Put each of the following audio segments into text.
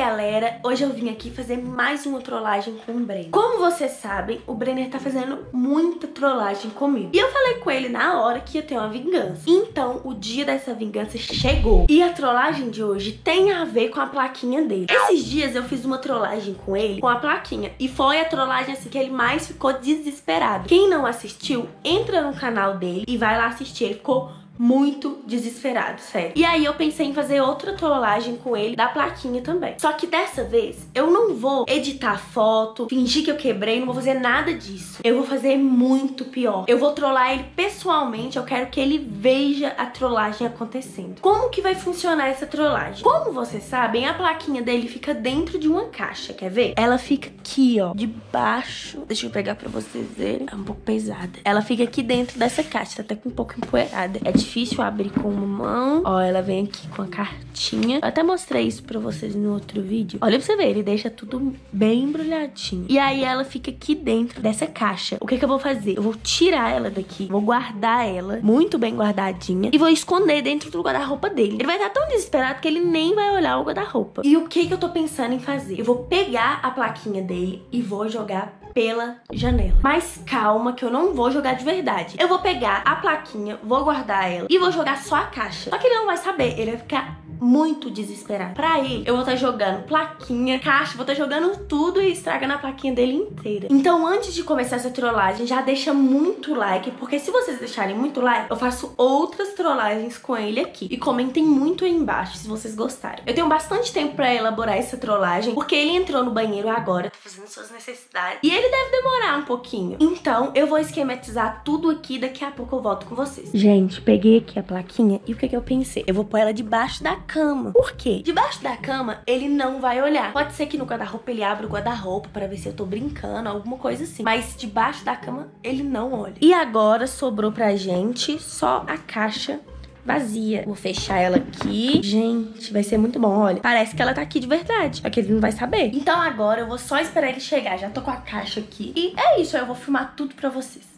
galera, hoje eu vim aqui fazer mais uma trollagem com o Brenner. Como vocês sabem, o Brenner tá fazendo muita trollagem comigo. E eu falei com ele na hora que ia ter uma vingança. Então, o dia dessa vingança chegou. E a trollagem de hoje tem a ver com a plaquinha dele. Esses dias eu fiz uma trollagem com ele, com a plaquinha. E foi a trollagem assim que ele mais ficou desesperado. Quem não assistiu, entra no canal dele e vai lá assistir. Ele ficou muito desesperado, sério. E aí eu pensei em fazer outra trollagem com ele da plaquinha também. Só que dessa vez eu não vou editar foto, fingir que eu quebrei, não vou fazer nada disso. Eu vou fazer muito pior. Eu vou trollar ele pessoalmente, eu quero que ele veja a trollagem acontecendo. Como que vai funcionar essa trollagem? Como vocês sabem, a plaquinha dele fica dentro de uma caixa, quer ver? Ela fica aqui, ó, debaixo. Deixa eu pegar pra vocês verem. É um pouco pesada. Ela fica aqui dentro dessa caixa, tá até com um pouco empoeirada. É difícil abrir com uma mão. Ó, ela vem aqui com a cartinha. Eu até mostrei isso pra vocês no outro vídeo. Olha pra você ver, ele deixa tudo bem embrulhadinho. E aí ela fica aqui dentro dessa caixa. O que que eu vou fazer? Eu vou tirar ela daqui, vou guardar ela muito bem guardadinha e vou esconder dentro do guarda-roupa dele. Ele vai estar tão desesperado que ele nem vai olhar o guarda-roupa. E o que que eu tô pensando em fazer? Eu vou pegar a plaquinha dele e vou jogar pela janela. Mas calma que eu não vou jogar de verdade. Eu vou pegar a plaquinha, vou guardar ela e vou jogar só a caixa. Só que ele não vai saber, ele vai ficar muito desesperado. Pra ele, eu vou estar jogando plaquinha, caixa, vou estar jogando tudo e estragando a plaquinha dele inteira. Então antes de começar essa trollagem, já deixa muito like, porque se vocês deixarem muito like, eu faço outras trollagens com ele aqui. E comentem muito aí embaixo se vocês gostarem. Eu tenho bastante tempo pra elaborar essa trollagem, porque ele entrou no banheiro agora, tá fazendo suas necessidades, e ele deve demorar um pouquinho. Então eu vou esquematizar tudo aqui, daqui a pouco eu volto com vocês. Gente, peguei aqui a plaquinha e o que que eu pensei? Eu vou pôr ela debaixo da cama. Por quê? Debaixo da cama ele não vai olhar. Pode ser que no guarda-roupa ele abra o guarda-roupa pra ver se eu tô brincando, alguma coisa assim. Mas debaixo da cama ele não olha. E agora sobrou pra gente só a caixa vazia. Vou fechar ela aqui. Gente, vai ser muito bom, olha. Parece que ela tá aqui de verdade. Só que ele não vai saber. Então agora eu vou só esperar ele chegar. Já tô com a caixa aqui. E é isso, eu vou filmar tudo pra vocês.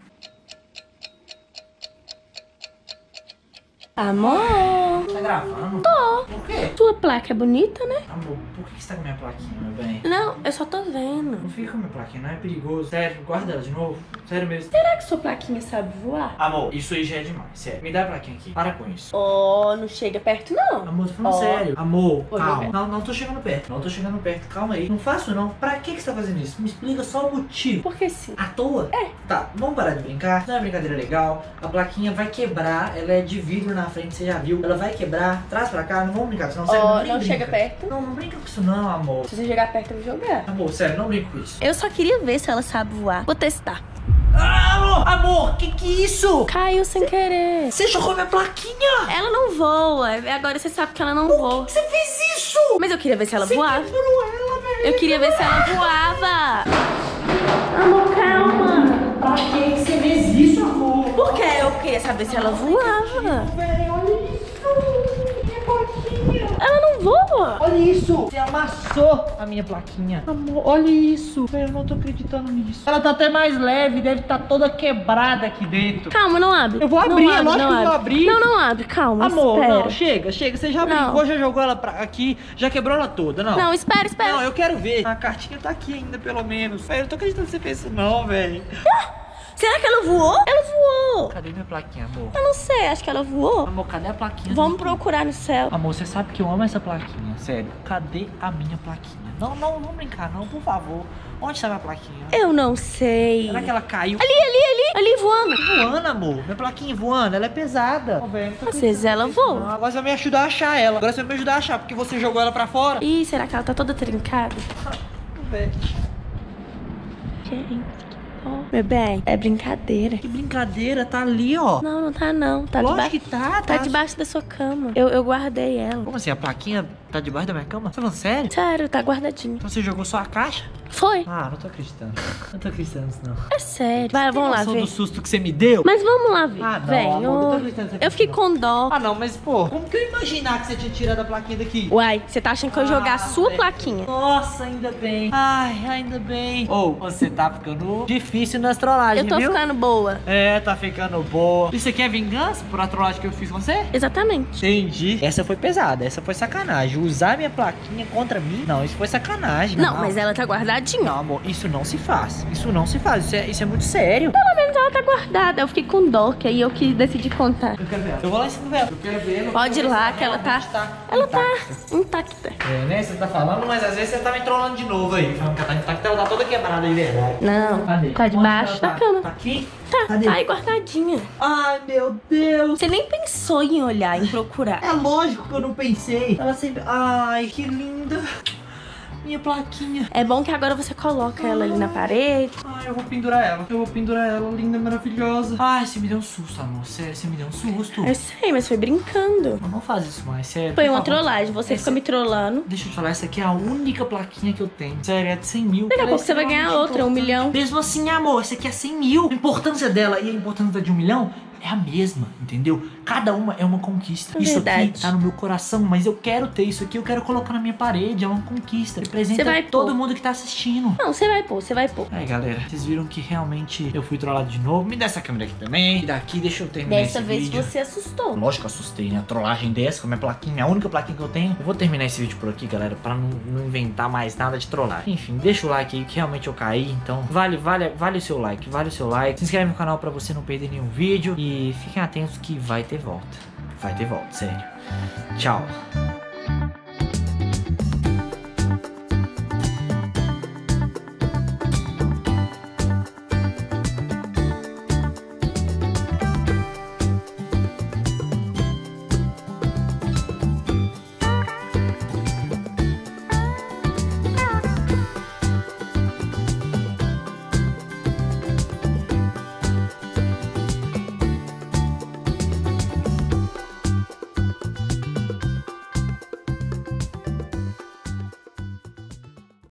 Amor! Tá gravando? Tô. Por quê? Sua placa é bonita, né? Amor, por que você tá com minha plaquinha, meu bem? Não, eu só tô vendo. Não fica com minha plaquinha, não é perigoso. Sério, guarda ela de novo. Sério mesmo. Será que sua plaquinha sabe voar? Amor, isso aí já é demais, sério. Me dá a plaquinha aqui. Para com isso. Oh, não chega perto, não. Amor, tô falando Ó. sério. Amor, Oi, calma. bebê. Não tô chegando perto. Não tô chegando perto. Calma aí. Não faço não. Pra que você tá fazendo isso? Me explica só o motivo. Por que sim? À toa? É. Tá, vamos parar de brincar. Isso não é uma brincadeira legal. A plaquinha vai quebrar. Ela é de vidro na frente, você já viu. Ela vai quebrar. Traz pra cá. Não vamos brincar com isso não. Sério, Ó, nem não brinca. chega perto. Não brinca com isso não, amor. Se você chegar perto, eu vou jogar. Amor, sério, não brinca com isso. Eu só queria ver se ela sabe voar. Vou testar. Ah, amor, que é isso? Caiu sem querer. Você jogou minha plaquinha? Ela não voa. Agora você sabe que ela não voa. Você fez isso? Mas eu queria ver se ela voava. Quebrou ela, velho. Eu queria ver se ela voava. Amor, calma. Pra que você fez isso, amor? Por quê? Eu queria saber se ela voava. Velho, olha isso. Minha plaquinha. Ela não voa. Olha isso. Você amassou a minha plaquinha. Amor, olha isso. Velho, eu não tô acreditando nisso. Ela tá até mais leve, deve estar toda quebrada aqui dentro. Calma, não abre. Eu vou abrir, Não é abre, lógico não que eu vou abre. abrir. Não abre, calma, Amor, espera. não, chega. Você já Não. brincou, já jogou ela aqui, já quebrou ela toda, não? Não, espera. Não, eu quero ver. A cartinha tá aqui ainda, pelo menos. Velho, eu não tô acreditando que você fez isso não, velho. Será que ela voou? Ela voou. Cadê minha plaquinha, amor? Eu não sei, acho que ela voou. Amor, cadê a plaquinha? Vamos procurar no céu. Amor, você sabe que eu amo essa plaquinha, sério. Cadê a minha plaquinha? Não, vamos brincar não, por favor. Onde está minha plaquinha? Eu não sei. Será que ela caiu? Ali voando. Voando, amor. Minha plaquinha voando, ela é pesada. Oh, velho, não tô Às vezes ela voa. Não, agora você vai me ajudar a achar ela. Agora você vai me ajudar a achar, porque você jogou ela pra fora. Ih, será que ela tá toda trincada? Velho. Gente, meu bem, é brincadeira. Que brincadeira, tá ali, ó. Não, não tá não. Tá Lógico debaixo. que tá. Tá debaixo da sua cama. Eu guardei ela. Como assim? A plaquinha tá debaixo da minha cama? Você falando sério? Sério, tá guardadinho. Então você jogou só a caixa? Foi. Ah, não tô acreditando. Não tô acreditando nisso, não. É sério. Vai, vamos lá Tem noção ver. do susto que você me deu? Mas vamos lá ver. Ah, não, Vem, amor, não tô acreditando que você eu fez fiquei isso, com dó. Ah, não, mas, pô, como que eu ia imaginar que você tinha tirado a plaquinha daqui? Uai, você tá achando que eu ia jogar a sua velho. plaquinha? Nossa, ainda bem. Ai, ainda bem. Ou, você tá ficando difícil nas trollagens, Eu tô viu? ficando boa. É, tá ficando boa. Isso aqui é vingança por a trollagem que eu fiz com você? Exatamente. Entendi. Essa foi pesada, essa foi sacanagem. usar minha plaquinha contra mim? Não, isso foi sacanagem. Não, mas ela tá guardadinha. Não, amor, isso não se faz. Isso não se faz. Isso é muito sério. Pelo menos ela tá guardada. Eu fiquei com dó, que aí eu que decidi contar. Eu quero ver ela. Eu vou lá em cima dela. Eu quero ver ela. Pode ir lá, que ela tá intacta. É, né? Você tá falando, mas às vezes você tá me trollando de novo aí. Falando que ela tá intacta, ela tá toda quebrada de verdade. Não, Cadê? tá debaixo da cama. Tá aqui? Tá, Cadê? tá aí guardadinha. Ai, meu Deus. Você nem pensou em olhar, em procurar. É lógico que eu não pensei. Ela sempre... Ai, que linda. Minha plaquinha. É bom que agora você coloca ela ali na parede. Ai, eu vou pendurar ela. Eu vou pendurar ela, linda, maravilhosa. Ai, você me deu um susto, amor. Sério, você me deu um susto. Eu sei, mas foi brincando. Não faz isso mais, sério. Foi uma trollagem, você fica me trollando. Deixa eu te falar, essa aqui é a única plaquinha que eu tenho. Sério, é de 100 mil. Daqui a pouco você vai ganhar outra, 1 milhão. Mesmo assim, amor, essa aqui é 100 mil. A importância dela e a importância de 1 milhão é a mesma, entendeu? Cada uma é uma conquista. Isso aqui tá no meu coração, mas eu quero ter isso aqui, eu quero colocar na minha parede, é uma conquista. Representa todo mundo que tá assistindo. Não, você vai pôr, você vai pôr. Aí, galera, vocês viram que realmente eu fui trollado de novo. Me dá essa câmera aqui também. E daqui, deixa eu terminar esse vídeo. Dessa vez você assustou. Lógico que eu assustei, né? A trollagem dessa, com a minha plaquinha, a única plaquinha que eu tenho. Eu vou terminar esse vídeo por aqui, galera, pra não inventar mais nada de trollagem. Enfim, deixa o like aí, que realmente eu caí. Então, vale o seu like, Se inscreve no canal pra você não perder nenhum vídeo. E fiquem atentos que vai ter volta. Vai ter volta, sério. Tchau.